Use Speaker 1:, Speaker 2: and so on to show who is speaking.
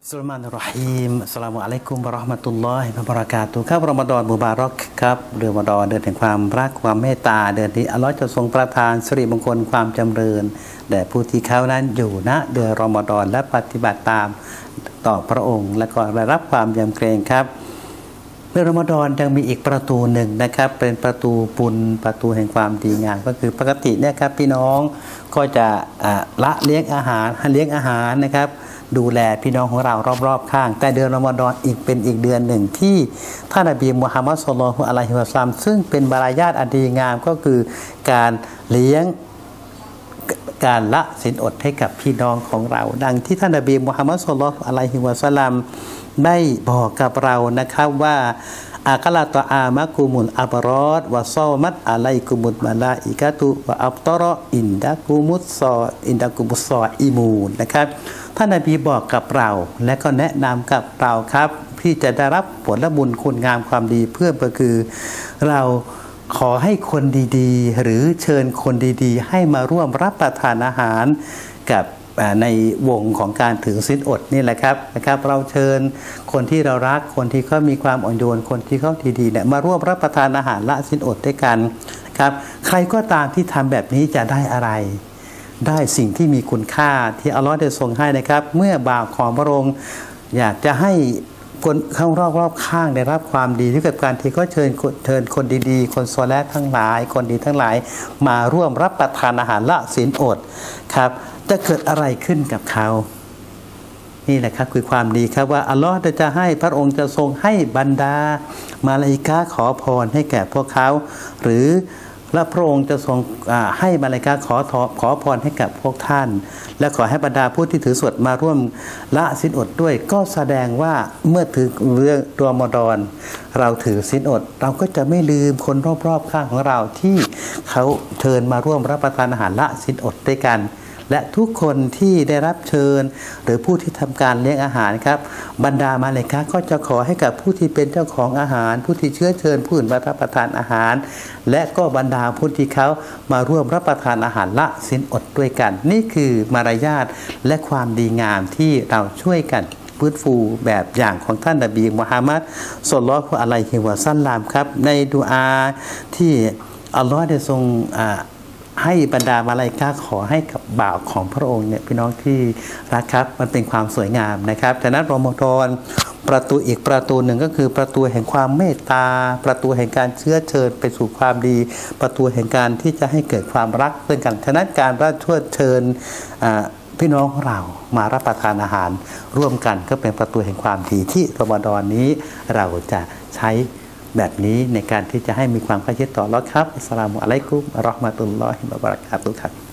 Speaker 1: สุลมานรอฮีมอัสสลามุอะลัยกุมวะเราะห์มะตุลลอฮิวะบะเราะกาตุฮ์ครับรอมฎอนมุบารอกครับเดือนรอมฎอนเดือนแห่งความรักความเมตตาเดือนที่อัลเลาะห์จะทรงประทานสิริมงคลความจำเริญแด่ผู้ที่เขานั้นอยู่ณเดือนรอมฎอนและปฏิบัติตามต่อพระองค์และก็ได้รับความยำเกรงครับเดือนรอมฎอนยังมีอีกประตูหนึ่งนะครับเป็นประตูบุญประตูแห่งความดีงามก็คือปกติเนี่ยครับพี่น้องก็จะละเลี้ยงอาหารนะครับดูแลพี่น้องของเรารอบๆข้างแต่เดือนรอมฎอนเป็นอีกเดือนหนึ่งที่ท่านนบีมุฮัมมัด ศ็อลลัลลอฮุอะลัยฮิวะซัลลัมซึ่งเป็นมารยาทอันดีงามก็คือการเลี้ยงการละศีลอดให้กับพี่น้องของเราดังที่ท่านนบีมุฮัมมัด ศ็อลลัลลอฮุอะลัยฮิวะซัลลัมได้บอกกับเรานะครับว่าอากะลาตออามะกุมุลอับรอดวะซอมัตอะลัยกุมุลมะลาอิกะตุวะอัฟตอรออินดะกุมุสซออิมูนนะครับท่านนบีบอกกับเราและก็แนะนำกับเราครับที่จะได้รับผลบุญคุณงามความดีเพื่อก็คือเราขอให้คนดีๆหรือเชิญคนดีๆให้มาร่วมรับประทานอาหารกับในวงของการถือศีลอดนี่แหละครับเราเชิญคนที่เรารักคนที่เขามีความอ่อนโยนคนที่เขาดีๆเนี่ยมาร่วมรับประทานอาหารละศีลอดด้วยกันครับใครก็ตามที่ทำแบบนี้จะได้อะไรได้สิ่งที่มีคุณค่าที่อัลลอฮ์ได้ทรงให้นะครับเมื่อบ่าวของพระองค์อยากจะให้คนข้างรอบข้างได้รับความดีที่เกิดการที่ก็เชิญคนดีๆคนซอเลห์ทั้งหลายคนดีทั้งหลายมาร่วมรับประทานอาหารละศีลอดครับจะเกิดอะไรขึ้นกับเขานี่แหละครับคือความดีครับว่าอัลลอฮ์จะให้พระองค์จะทรงให้บรรดามาลาอิกะฮ์ขอพรให้แก่พวกเขาหรือและพระองค์จะทรงให้มาลาอิกะฮ์ขอพรให้กับพวกท่านและขอให้บรรดาผู้ที่ถือศีลมาร่วมละศีลอดด้วยก็แสดงว่าเมื่อถึงเรื่องรอมฎอนเราถือศีลอดเราก็จะไม่ลืมคนรอบๆข้างของเราที่เขาเชิญมาร่วมรับประทานอาหารละศีลอดด้วยกันและทุกคนที่ได้รับเชิญหรือผู้ที่ทำการเลี้ยงอาหารครับบรรดามาลาอิกะฮ์ก็จะขอให้กับผู้ที่เป็นเจ้าของอาหารผู้ที่เชิญผู้อื่นมารับประทานอาหารและก็บรรดาผู้ที่เขามาร่วมรับประทานอาหารละศีลอดด้วยกันนี่คือมารยาทและความดีงามที่เราช่วยกันฟื้นฟูแบบอย่างของท่านนบีมุฮัมมัด ศ็อลลัลลอฮุอะลัยฮิวะซัลลัมครับในดุอาที่อัลลอฮ์ได้ทรงให้บรรดามาลาอิกะฮ์ขอให้กับบ่าวของพระองค์เนี่ยพี่น้องที่รักครับมันเป็นความสวยงามนะครับฉะนั้นรอมฎอนประตูอีกประตูหนึ่งก็คือประตูแห่งความเมตตาประตูแห่งการเชื้อเชิญไปสู่ความดีประตูแห่งการที่จะให้เกิดความรักเพื่อนกันฉะนั้นการรับเชิญพี่น้องของเรามารับประทานอาหารร่วมกันก็เป็นประตูแห่งความดีที่รอมฎอนนี้เราจะใช้แบบนี้ในการที่จะให้มีความใกล้ชิดต่ออัลเลาะห์ครับอัสสลามุอะลัยกุมวะเราะห์มะตุลลอฮิวะบะเราะกาตุฮ์ครับ